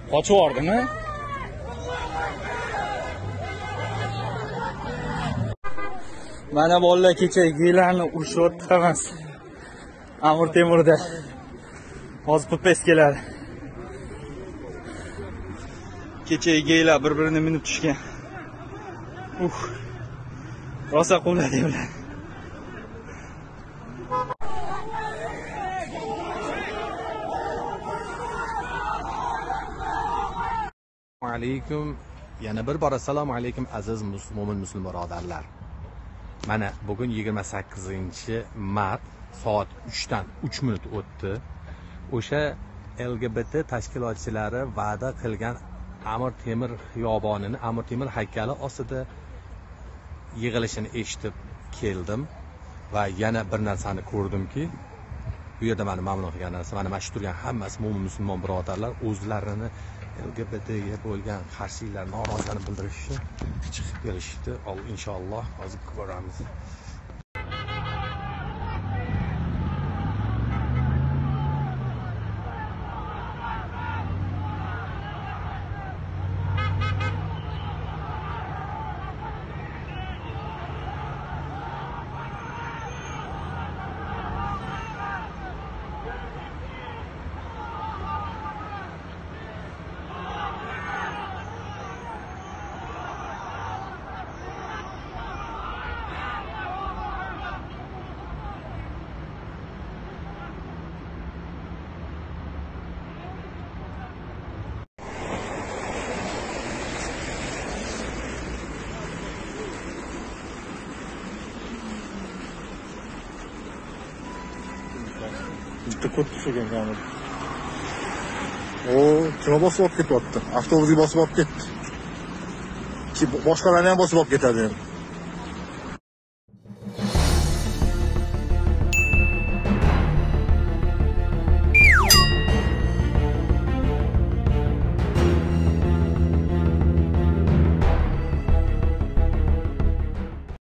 Qochib yubordimi? Mana bolalar kecha geylarni urishyapti emas. Amir Temurda. Hozir PPS keladi. Kecha geylar bir-birini minib tushgan. Rosa quvladi ular. Alaykum. Yana bir bor assalomu alaykum aziz mo'min muslim birodarlar. Mana bugun 28-mart soat 3 dan 3 minut o'tdi. O'sha LGBT tashkilotchilari va'da qilgan Amir Temur xiyobonini, Amir Temur haykali ostida yig'ilishini eshitib keldim va yana bir narsani ko'rdimki, bu yerda meni mamnun qilgan narsa, mana shu turgan hammasi mo'min musulmon birodarlar o'zlarini LGBTga bo'lgan qarshiliklar, noroziliklarni bildirishni chiqib kelishdi. Inshaalloh hozir ko'ramiz. Bitta ko'p tushgan kamera. Kima bosib olib ketyapti? Avtobusga bosib olib ketdi. Boshqalarni ham bosib olib ketadi.